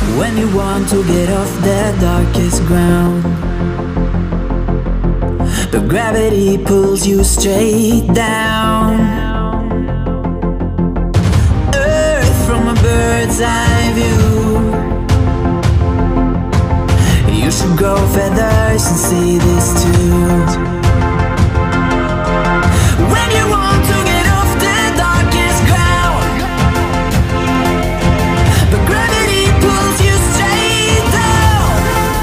when you want to get off that darkest ground, but gravity pulls you straight down. Earth from a bird's eye view. You should grow feathers and see this too. When you want to get off the darkest ground, but gravity pulls you straight down.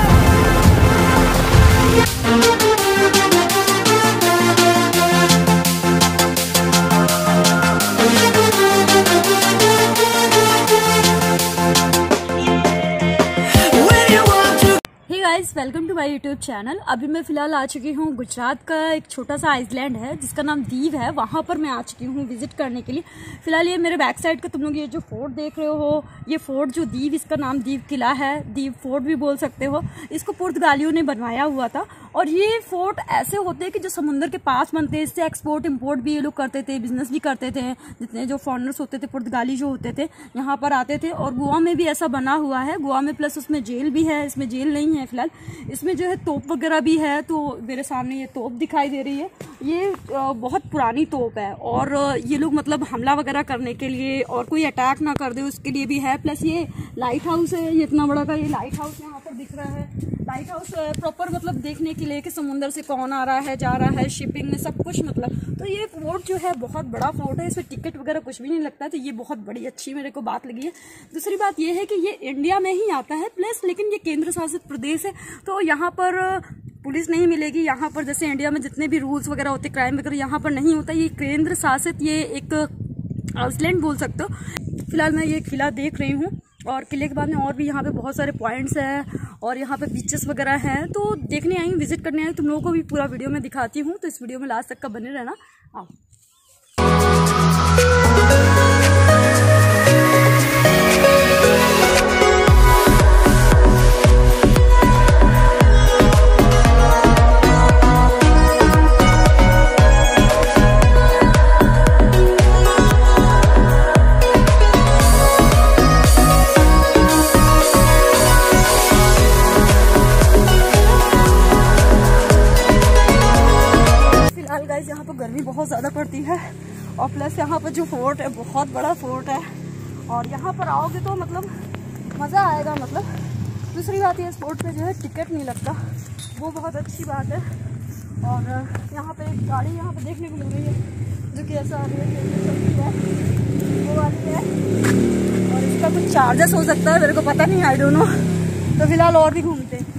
When you want to guys welcome to my YouTube channel. अभी मैं फिलहाल आ चुकी हूँ गुजरात का एक छोटा सा Iceland है जिसका नाम दीव है, वहाँ पर मैं आ चुकी हूँ विजिट करने के लिए। फिलहाल ये मेरे बैक साइड का तुम लोग ये जो फोर्ट देख रहे हो, ये फोर्ट जो दीव, इसका नाम दीव किला है, दीव फोर्ट भी बोल सकते हो। इसको पुर्तगालियों ने बनवाया हुआ था और ये फोर्ट ऐसे होते हैं कि जो समुद्र के पास बनते हैं, इससे एक्सपोर्ट इम्पोर्ट भी ये लोग करते थे, बिजनेस भी करते थे। जितने जो फॉरेनर्स होते थे, पुर्तगाली जो होते थे, यहाँ पर आते थे। और गोवा में भी ऐसा बना हुआ है, गोवा में, प्लस उसमें जेल भी है। इसमें जेल नहीं है फिलहाल, इसमें जो है तोप वगैरह भी है। तो मेरे सामने ये तोप दिखाई दे रही है, ये बहुत पुरानी तोप है और ये लोग मतलब हमला वगैरह करने के लिए और कोई अटैक ना कर दे उसके लिए भी है। प्लस ये लाइट हाउस है, ये इतना बड़ा का ये लाइट हाउस यहाँ पर दिख रहा है। लाइट हाउस प्रॉपर मतलब देखने के लिए कि समुद्र से कौन आ रहा है, जा रहा है, शिपिंग में सब कुछ मतलब। तो ये फोर्ट जो है बहुत बड़ा फोर्ट है, इसमें टिकट वगैरह कुछ भी नहीं लगता। तो ये बहुत बड़ी अच्छी मेरे को बात लगी है। दूसरी बात ये है कि ये इंडिया में ही आता है, प्लस लेकिन ये केंद्र शासित प्रदेश है, तो यहाँ पर पुलिस नहीं मिलेगी। यहाँ पर जैसे इंडिया में जितने भी रूल्स वगैरह होते, क्राइम वगैरह यहाँ पर नहीं होता। ये केंद्र शासित ये एक आइसलैंड बोल सकते हो। फिलहाल मैं ये किला देख रही हूँ और किले के बाद में और भी यहाँ पे बहुत सारे पॉइंट्स हैं और यहाँ पे बीचेस वगैरह हैं। तो देखने आई हूँ, विजिट करने आई हूँ, तुम लोगों को भी पूरा वीडियो में दिखाती हूँ। तो इस वीडियो में लास्ट तक का बने रहना। आओ। गाइस यहाँ पर गर्मी बहुत ज़्यादा पड़ती है और प्लस यहाँ पर जो फोर्ट है बहुत बड़ा फोर्ट है और यहाँ पर आओगे तो मतलब मज़ा आएगा। मतलब दूसरी बात ये, इस फोर्ट पे जो है टिकट नहीं लगता, वो बहुत अच्छी बात है। और यहाँ पे एक गाड़ी यहाँ पे देखने को मिल रही है जो कि ऐसा है, वो वाली है और इसका कुछ चार्जेस हो सकता है, मेरे को पता नहीं, आई डोंट नो। तो फिलहाल और भी घूमते हैं।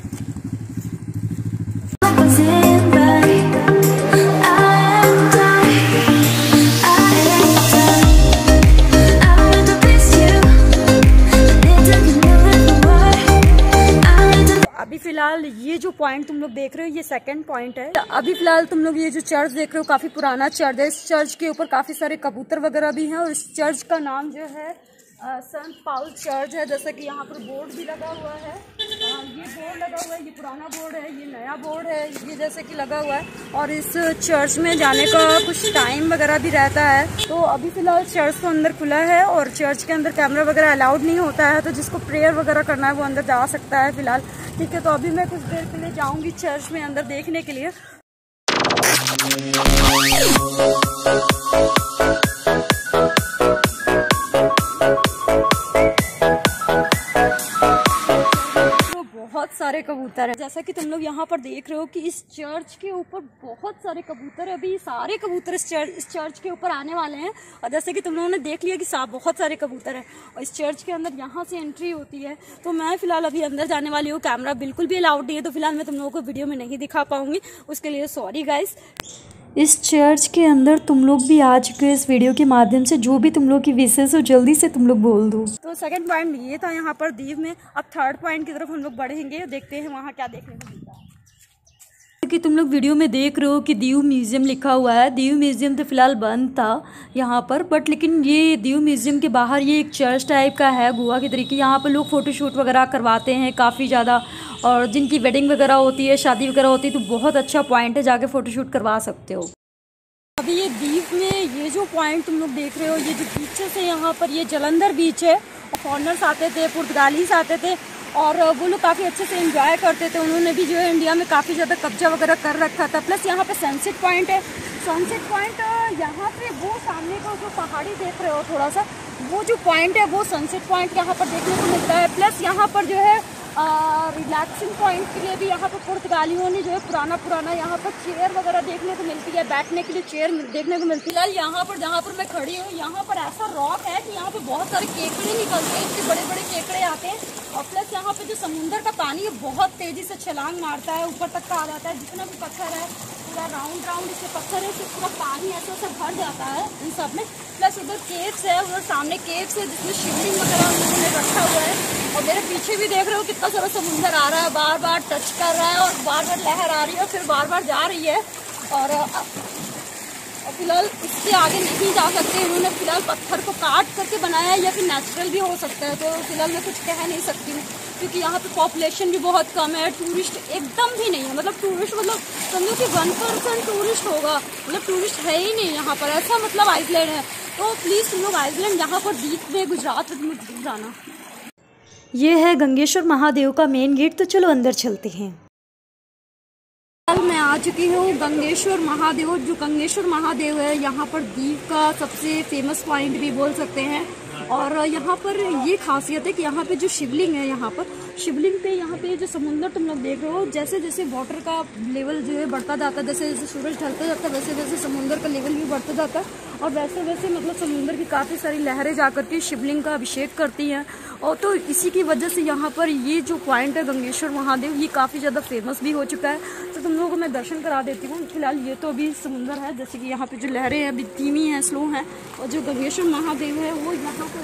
फिलहाल ये जो पॉइंट तुम लोग देख रहे हो ये सेकंड पॉइंट है। अभी फिलहाल तुम लोग ये जो चर्च देख रहे हो काफी पुराना चर्च है। इस चर्च के ऊपर काफी सारे कबूतर वगैरह भी हैं और इस चर्च का नाम जो है सेंट पाउल चर्च है। जैसा कि यहाँ पर बोर्ड भी लगा हुआ है, ये बोर्ड लगा हुआ है, ये पुराना बोर्ड है, ये नया बोर्ड है, ये जैसे कि लगा हुआ है। और इस चर्च में जाने का कुछ टाइम वगैरह भी रहता है। तो अभी फिलहाल चर्च तो अंदर खुला है और चर्च के अंदर कैमरा वगैरह अलाउड नहीं होता है, तो जिसको प्रेयर वगैरह करना है वो अंदर जा सकता है फिलहाल। ठीक है, तो अभी मैं कुछ देर के लिए जाऊंगी चर्च में अंदर देखने के लिए। बहुत सारे कबूतर है, जैसा कि तुम लोग यहाँ पर देख रहे हो कि इस चर्च के ऊपर बहुत सारे कबूतर है। अभी सारे कबूतर इस चर्च के ऊपर आने वाले हैं और जैसे कि तुम लोगों ने देख लिया कि बहुत सारे कबूतर है और इस चर्च के अंदर यहाँ से एंट्री होती है। तो मैं फिलहाल अभी अंदर जाने वाली हूँ, कैमरा बिल्कुल भी अलाउड नहीं है, तो फिलहाल मैं तुम लोगों को वीडियो में नहीं दिखा पाऊंगी, उसके लिए सॉरी गाइस। इस चर्च के अंदर तुम लोग भी आ चुके हो इस वीडियो के माध्यम से, जो भी तुम लोग की विशेष हो जल्दी से तुम लोग बोल दो। तो सेकंड पॉइंट ये था यहाँ पर दीव में। अब थर्ड पॉइंट की तरफ हम लोग बढ़ेंगे, देखते हैं वहाँ क्या देखने को मिलता है। कि तुम लोग वीडियो में देख रहे हो कि दीव म्यूजियम लिखा हुआ है। दीव म्यूजियम तो फिलहाल बंद था यहाँ पर, बट लेकिन ये दीव म्यूजियम के बाहर ये एक चर्च टाइप का है गोवा के तरीके। यहाँ पर लोग फ़ोटोशूट वगैरह करवाते हैं काफ़ी ज़्यादा, और जिनकी वेडिंग वगैरह होती है, शादी वगैरह होती है, तो बहुत अच्छा पॉइंट है, जाके फ़ोटोशूट करवा सकते हो। अभी ये दीव में ये जो पॉइंट तुम लोग देख रहे हो, ये जो बीचेस है यहाँ पर, ये जलंधर बीच है। फॉरनर्स आते थे, पुर्तगालीस आते थे और वो लोग काफ़ी अच्छे से एंजॉय करते थे। उन्होंने भी जो है इंडिया में काफ़ी ज़्यादा कब्जा वगैरह कर रखा था। प्लस यहाँ पे सनसेट पॉइंट है। सनसेट पॉइंट यहाँ पे वो सामने का जो पहाड़ी देख रहे हो थोड़ा सा, वो जो पॉइंट है वो सनसेट पॉइंट यहाँ पर देखने को मिलता है। प्लस यहाँ पर जो है रिलैक्सिंग पॉइंट के लिए भी यहाँ पर पुर्तगालियों ने जो है पुराना यहाँ पर चेयर वगैरह देखने को मिलती है, बैठने के लिए चेयर देखने को मिलती है। यहाँ पर जहाँ पर मैं खड़ी हूँ, यहाँ पर ऐसा रॉक है कि यहाँ पे बहुत सारे केकड़े निकलते हैं, इतने बड़े बड़े केकड़े आते हैं। और प्लस यहाँ पे जो समुंदर का पानी है बहुत तेज़ी से छलांग मारता है, ऊपर तक का आ जाता है। जितना भी पत्थर है पूरा राउंड इसके पत्थर है, तो पूरा पानी ऐसा भर जाता है इन सब में। प्लस उधर केव्स है, उधर सामने केव्स है जिसमें शिवलिंग वगैरह उन्होंने रखा हुआ है। और मेरे पीछे भी देख रहे हो कितना सारा समुंदर आ रहा है, बार बार टच कर रहा है और बार बार लहर आ रही है और फिर बार बार जा रही है। और फिलहाल इससे आगे नहीं जा सकते। इन्होंने फिलहाल पत्थर को काट करके बनाया है, या फिर नेचुरल भी हो सकता है। तो फिलहाल मैं कुछ कह नहीं सकती हूँ, क्योंकि यहाँ पे पॉपुलेशन भी बहुत कम है, टूरिस्ट एकदम भी नहीं है। मतलब टूरिस्ट मतलब समझो कि 1% टूरिस्ट होगा, मतलब टूरिस्ट है ही नहीं यहाँ पर, ऐसा मतलब आइसलैंड है। तो प्लीज़ तुम लोग आइसलैंड यहाँ पर दीव में, गुजरात में तुम लोग जरूर जाना। ये है गंगेश्वर महादेव का मेन गेट, तो चलो अंदर चलते हैं। कल मैं आ चुकी हूँ गंगेश्वर महादेव। जो गंगेश्वर महादेव है यहाँ पर दीव का सबसे फेमस पॉइंट भी बोल सकते हैं। और यहाँ पर ये खासियत है कि यहाँ पे जो शिवलिंग है, यहाँ पर शिवलिंग पे यहाँ पे जो समुंदर तुम लोग देख रहे हो, जैसे जैसे वाटर का लेवल जो है बढ़ता जाता है, जैसे जैसे सूरज ढलता जाता है, वैसे वैसे समुंदर का लेवल भी बढ़ता जाता है। और वैसे वैसे मतलब समुंदर की काफ़ी सारी लहरें जाकर के शिवलिंग का अभिषेक करती हैं। और तो इसी की वजह से यहाँ पर ये जो पॉइंट है गंगेश्वर महादेव, ये काफ़ी ज़्यादा फेमस भी हो चुका है। तो तुम लोगों को मैं दर्शन करा देती हूँ। फिलहाल ये तो अभी समुंदर है, जैसे कि यहाँ पे जो लहरें हैं अभी धीमी हैं, स्लो हैं। और जो गंगेश्वर महादेव है वो यहाँ पर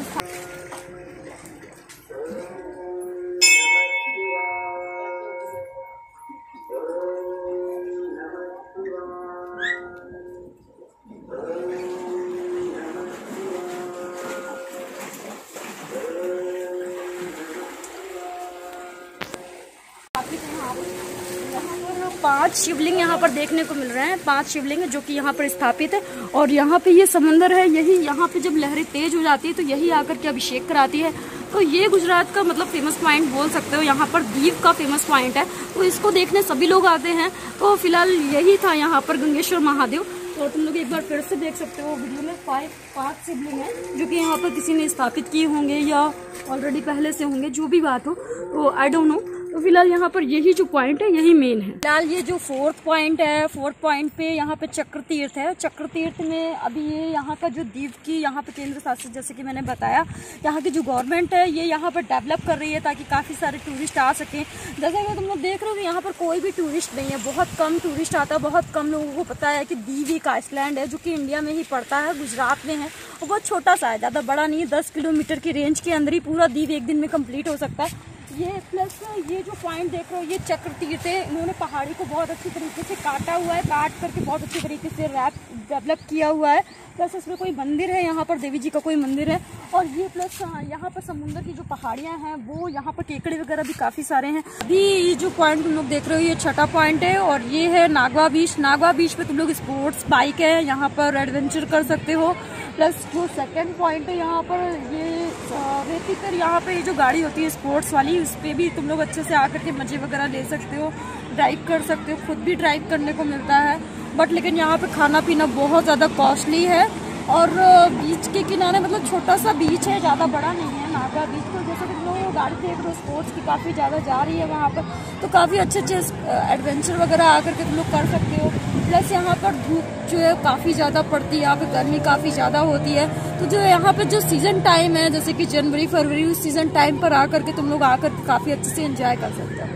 पांच शिवलिंग यहाँ पर देखने को मिल रहे हैं। 5 शिवलिंग जो कि यहाँ पर स्थापित है। और यहाँ पे ये समंदर है, यही यहाँ पे जब लहरें तेज हो जाती है तो यही आकर के अभिषेक कराती है। तो ये गुजरात का मतलब फेमस पॉइंट बोल सकते हो, यहाँ पर दीव का फेमस पॉइंट है। तो इसको देखने सभी लोग आते हैं। तो फिलहाल यही था यहाँ पर गंगेश्वर महादेव। और तुम लोग एक बार फिर से देख सकते हो वीडियो में 5 शिवलिंग है जो कि यहाँ पर किसी ने स्थापित किए होंगे या ऑलरेडी पहले से होंगे, जो भी बात हो, तो आई डोंट नो। तो फिलहाल यहाँ पर यही जो पॉइंट है यही मेन है। फिलहाल ये जो 4th पॉइंट है, 4th पॉइंट पे यहाँ पे चक्र तीर्थ है। चक्र तीर्थ में अभी ये यहाँ का जो दीव की यहाँ पे केंद्र शासित, जैसे कि मैंने बताया, यहाँ की जो गवर्नमेंट है ये यहाँ पर डेवलप कर रही है ताकि काफ़ी सारे टूरिस्ट आ सकें। जैसे कि तुम लोग देख रहे हो कि यहाँ पर कोई भी टूरिस्ट नहीं है, बहुत कम टूरिस्ट आता है। बहुत कम लोगों को पता है कि दीव एक आइसलैंड है जो कि इंडिया में ही पड़ता है, गुजरात में है। और बहुत छोटा सा है, ज़्यादा बड़ा नहीं है। 10 किलोमीटर की रेंज के अंदर ही पूरा दीव एक दिन में कंप्लीट हो सकता है। ये प्लस ये जो पॉइंट देख रहे हो ये चक्र तीर्थ है। इन्होंने पहाड़ी को बहुत अच्छी तरीके से काटा हुआ है, काट करके बहुत अच्छी तरीके से रैप डेवलप किया हुआ है। प्लस इसमें कोई मंदिर है, यहाँ पर देवी जी का कोई मंदिर है। और ये प्लस यहाँ पर समुद्र की जो पहाड़ियाँ हैं वो यहाँ पर केकड़े वगैरह भी काफ़ी सारे हैं। अभी ये जो पॉइंट तुम लोग देख रहे हो ये 6ठा पॉइंट है। और ये है नागवा बीच। नागवा बीच पे तुम लोग स्पोर्ट्स बाइक है, यहाँ पर एडवेंचर कर सकते हो। प्लस जो 2nd पॉइंट है यहाँ पर ये रेती पर यहाँ पे ये जो गाड़ी होती है स्पोर्ट्स वाली, उस पर भी तुम लोग अच्छे से आकर के मजे वगैरह ले सकते हो, ड्राइव कर सकते हो। खुद भी ड्राइव करने को मिलता है, बट लेकिन यहाँ पे खाना पीना बहुत ज़्यादा कॉस्टली है। और बीच के किनारे मतलब छोटा सा बीच है, ज़्यादा बड़ा नहीं है नागा बीच। तो जैसे कि तुम लोग गाड़ी देख रहे हो स्पोर्ट्स की काफ़ी ज़्यादा जा रही है वहाँ पर, तो काफ़ी अच्छे अच्छे एडवेंचर वगैरह आकर के तुम लोग कर सकते हो। प्लस यहाँ पर धूप जो है काफ़ी ज़्यादा पड़ती है, यहाँ पर गर्मी काफ़ी ज़्यादा होती है। तो जो यहाँ पर जो सीज़न टाइम है जैसे कि जनवरी फरवरी, उस सीज़न टाइम पर आकर के तुम लोग आकर के काफ़ी अच्छे से एंजॉय कर सकते हो।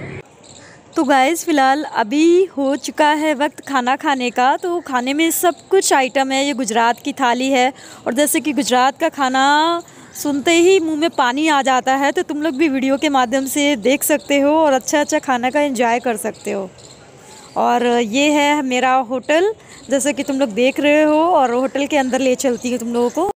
तो गाइस फिलहाल अभी हो चुका है वक्त खाना खाने का। तो खाने में सब कुछ आइटम है, ये गुजरात की थाली है। और जैसे कि गुजरात का खाना सुनते ही मुंह में पानी आ जाता है, तो तुम लोग भी वीडियो के माध्यम से देख सकते हो और अच्छा अच्छा खाना का एंजॉय कर सकते हो। और ये है मेरा होटल, जैसे कि तुम लोग देख रहे हो। और होटल के अंदर ले चलती है तुम लोगों को।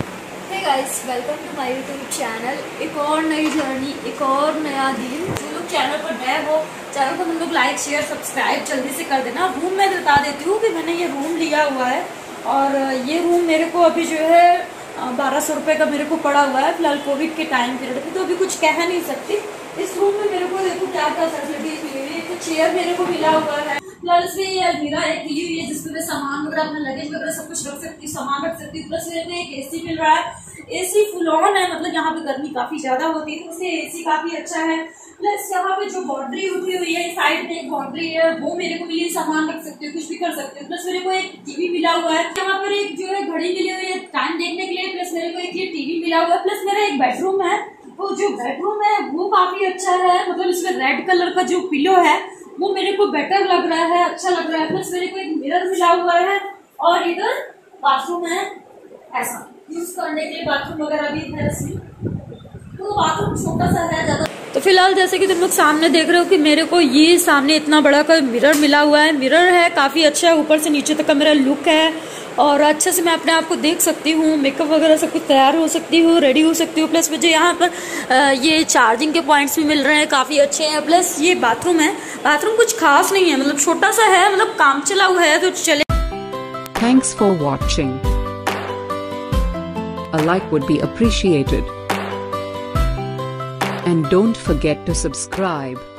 Guys welcome to my YouTube channel. एक और नई जर्नी, एक और नया दिन। जो लोग चैनल पर नए हो, चैनल को तुम लोग लाइक शेयर सब्सक्राइब जल्दी से कर देना। रूम मैं बता देती हूँ कि मैंने ये रूम लिया हुआ है और ये रूम मेरे को अभी जो है 1200 रुपये का मेरे को पड़ा हुआ है। फिलहाल कोविड के टाइम पीरियड में तो अभी कुछ कह नहीं सकती। इस रूम में मेरे को देखो क्या क्या फैसिलिटीज मिली हुई है। तो चेयर मेरे को मिला हुआ है, प्लस इसमें ये अलमीरा एक ली हुई है जिसमें मैं सामान वगैरह अपना लगेज वगैरह सब कुछ रख सकती हूँ, सामान रख सकती हूँ। प्लस मेरे को एक एसी मिल रहा है, एसी फुल ऑन है, मतलब यहाँ पे गर्मी काफी ज्यादा होती है तो इससे एसी काफी अच्छा है। प्लस यहाँ पे जो बाउंड्री उठी हुई है, साइड में एक बाउंड्री है, वो मेरे को मिली, सामान रख सकते हो, कुछ भी कर सकते हो। प्लस मेरे को एक टीवी मिला हुआ है, यहाँ पर एक जो है घड़ी मिली हुई है टाइम देखने के लिए। प्लस मेरे को एक ये टीवी मिला हुआ है। प्लस मेरा एक बेडरूम है, वो जो बेडरूम है वो काफी अच्छा है, मतलब इसमें रेड कलर का जो पिलो है वो मेरे को बेटर लग रहा है, अच्छा लग रहा है। प्लस मेरे को एक मिरर मिला हुआ है और इधर बाथरूम है, ऐसा यूज करने के लिए बाथरूम वगैरह भी है इसमें। तो बाथरूम छोटा सा है ज्यादा। तो फिलहाल जैसे कि तुम लोग सामने देख रहे हो कि मेरे को ये सामने इतना बड़ा का मिरर मिला हुआ है। मिरर है काफी अच्छा है, ऊपर से नीचे तक का मेरा लुक है और अच्छे से मैं अपने आप को देख सकती हूँ, मेकअप वगैरह सब कुछ तैयार हो सकती हूँ, रेडी हो सकती हूँ। प्लस मुझे यहाँ पर ये चार्जिंग के पॉइंट्स भी मिल रहे हैं, काफी अच्छे हैं। प्लस ये बाथरूम है, बाथरूम कुछ खास नहीं है, मतलब छोटा सा है, मतलब काम चला हुआ है तो चले। Thanks for watching. A like would be appreciated. And don't forget to subscribe.